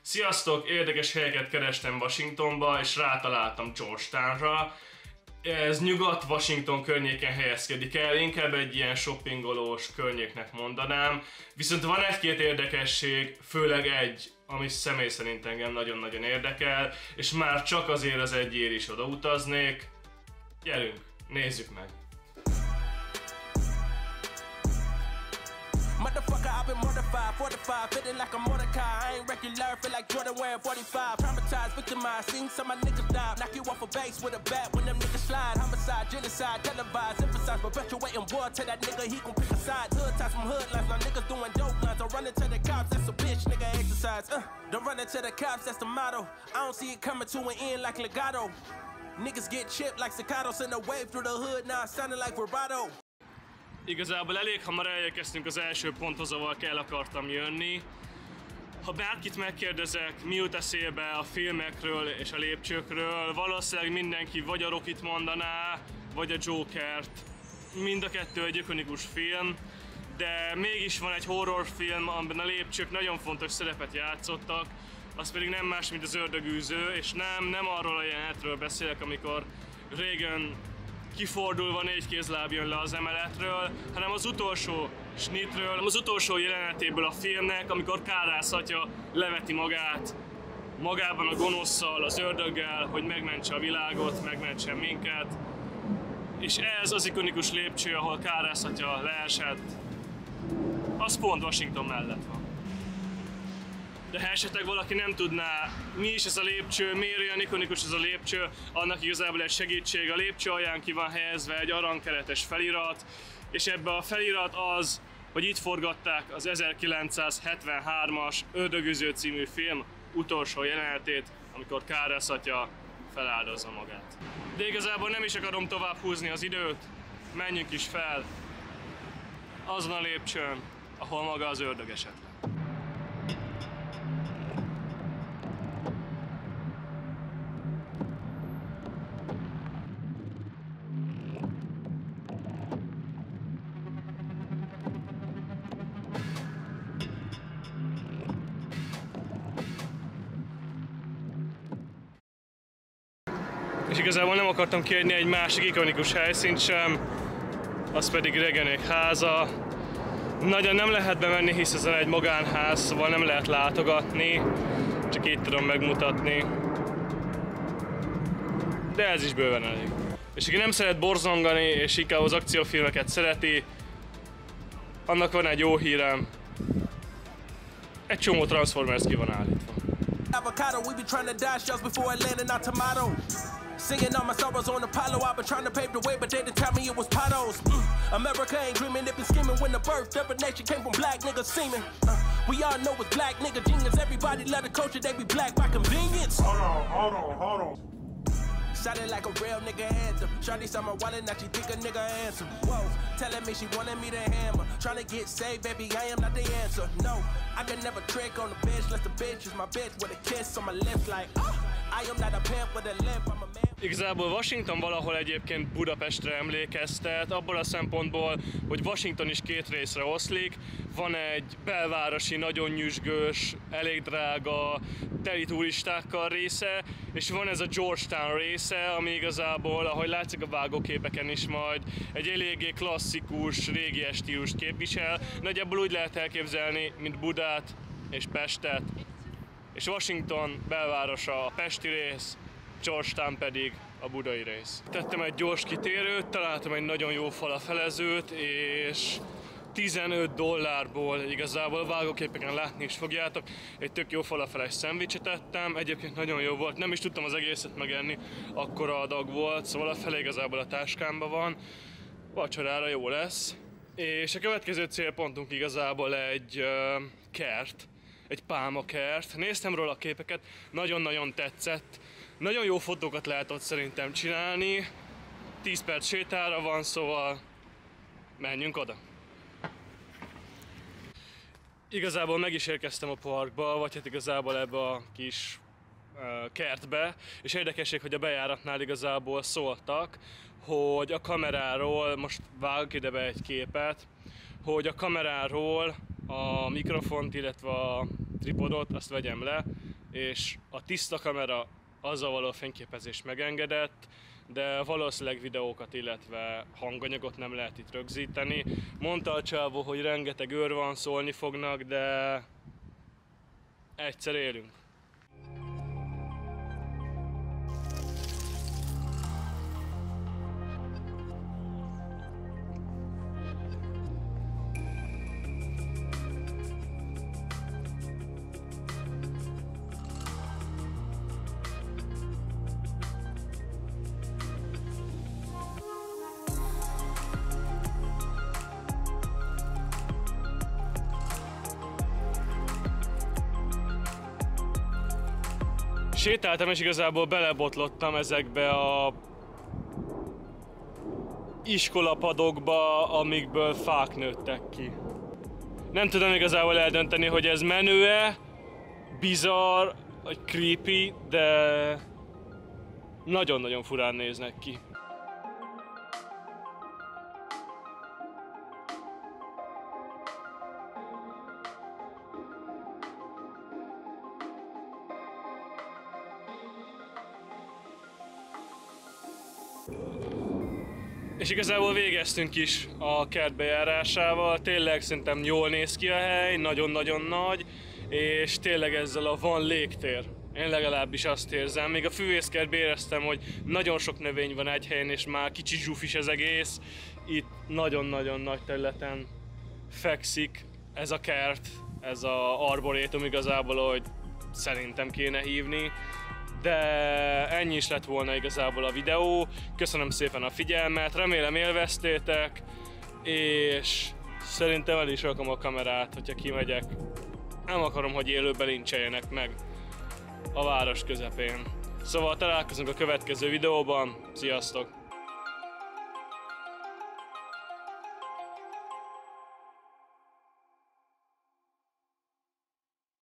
Sziasztok! Érdekes helyeket kerestem Washingtonba, és rátaláltam Georgetownra. Ez Nyugat-Washington környéken helyezkedik el, inkább egy ilyen shoppingolós környéknek mondanám. Viszont van egy-két érdekesség, főleg egy, ami személy szerint engem nagyon-nagyon érdekel, és már csak azért az egyért is odautaznék. Gyerünk, nézzük meg! Motherfucker, I've been mortified, fortified, feeling like a Mordecai. I ain't regular, feel like Jordan wearing 45. Traumatized, victimized, seen some of my niggas die. Knock you off a base with a bat when them niggas slide. Homicide, genocide, televised, emphasize, perpetuating war. Tell that nigga he gon' pick a side. Hood ties from hood lines, now niggas doing dope lines. Don't run into the cops, that's a bitch, nigga exercise. Don't run into the cops, that's the motto. I don't see it coming to an end like legato. Niggas get chipped like staccato, send a wave through the hood, now it sounding like vibrato. Igazából elég hamar elérkeztünk az első ponthoz, ahol el akartam jönni. Ha bárkit megkérdezek, mi jut eszébe a filmekről és a lépcsőkről, valószínűleg mindenki vagy a Rockit mondaná, vagy a Jokert. Mind a kettő egy ikonikus film, de mégis van egy horrorfilm, amiben a lépcsők nagyon fontos szerepet játszottak, az pedig nem más, mint az Ördögűző, és nem arról a jelenetről beszélek, amikor Reagan kifordulva négy kézláb jön le az emeletről, hanem az utolsó snitről, az utolsó jelenetéből a filmnek, amikor Kárász atya leveti magát magában a gonoszszal, az ördöggel, hogy megmentse a világot, megmentse minket. És ez az ikonikus lépcső, ahol Kárász atya leesett, az pont Washington mellett van. De ha esetleg valaki nem tudná, mi is ez a lépcső, miért olyan ikonikus ez a lépcső, annak igazából egy segítség. A lépcső alján ki van helyezve egy aranykeretes felirat, és ebbe a felirat az, hogy itt forgatták az 1973-as Ördögűző című film utolsó jelenetét, amikor Kárász atya feláldozza magát. De igazából nem is akarom tovább húzni az időt, menjünk is fel azon a lépcsőn, ahol maga az ördög esett le. És igazából nem akartam kiadni egy másik ikonikus helyszínt sem, az pedig Reaganék háza. Nagyon nem lehet bemenni, hisz ez egy magánház, szóval nem lehet látogatni, csak így tudom megmutatni. De ez is bőven elég. És aki nem szeret borzongani, és inkább az akciófilmeket szereti, annak van egy jó hírem. Egy csomó Transformers ki van állítva. Avocado, we be trying to dodge shells before it landing our tomato. Singing all my sorrows on Apollo, I've been trying to pave the way, but they didn't tell me it was potholes. America ain't dreaming, they been scheming when the birth of a nation came from black niggas seeming. We all know it's black nigga genius, everybody love the culture, they be black by convenience. Hold on. Sounded like a real nigga anthem. Shawty saw my wallet, now she think a nigga answer. Whoa, telling me she wanted me to hammer. Trying to get saved, baby, I am not the answer. No, I can never trick on the bitch, less the bitch is my bitch with a kiss on my lips like, I am not a pimp with a limp, I'm a man. Igazából Washington valahol egyébként Budapestre emlékeztet, abból a szempontból, hogy Washington is két részre oszlik. Van egy belvárosi, nagyon nyüzsgős, elég drága, teli turistákkal része, és van ez a Georgetown része, ami igazából, ahogy látszik a vágóképeken is majd, egy eléggé klasszikus, régi stílust képvisel. Nagyjából úgy lehet elképzelni, mint Budát és Pestet, és Washington belvárosa a pesti rész, Georgetown pedig a budai rész. Tettem egy gyors kitérőt, találtam egy nagyon jó falafelezőt, és $15 igazából vágóképeken látni is fogjátok. Egy tök jó falafeles szendvicset ettem, egyébként nagyon jó volt, nem is tudtam az egészet megenni, akkora adag volt, szóval a fele igazából a táskámban van. Vacsorára jó lesz. És a következő célpontunk igazából egy kert, egy pálmakert. Néztem róla a képeket, nagyon-nagyon tetszett. Nagyon jó fotókat lehet ott szerintem csinálni. 10 perc sétára van, szóval menjünk oda. Igazából meg is érkeztem a parkba, vagy hát igazából ebbe a kis kertbe, és érdekesség, hogy a bejáratnál igazából szóltak, hogy a kameráról, most vágok ide be egy képet, hogy a kameráról a mikrofont, illetve a tripodot azt vegyem le, és a tiszta kamera azzal való fényképezés megengedett, de valószínűleg videókat, illetve hanganyagot nem lehet itt rögzíteni. Mondta a csávó, hogy rengeteg őr van, szólni fognak, de egyszer élünk. Sétáltam, és igazából belebotlottam ezekbe a iskolapadokba, amikből fák nőttek ki. Nem tudom igazából eldönteni, hogy ez menő-e, bizarr, vagy creepy, de nagyon-nagyon furán néznek ki. És igazából végeztünk is a kert bejárásával, tényleg szerintem jól néz ki a hely, nagyon-nagyon nagy, és tényleg ezzel van légtér. Én legalábbis azt érzem, még a füvészkertben éreztem, hogy nagyon sok növény van egy helyen, és már kicsit zsufis az egész. Itt nagyon-nagyon nagy területen fekszik ez a kert, ez a arborétum igazából, hogy szerintem kéne hívni. De ennyi is lett volna igazából a videó. Köszönöm szépen a figyelmet, remélem élveztétek, és szerintem el is rakom a kamerát, hogyha kimegyek. Nem akarom, hogy élőben lincseljenek meg a város közepén. Szóval találkozunk a következő videóban, sziasztok!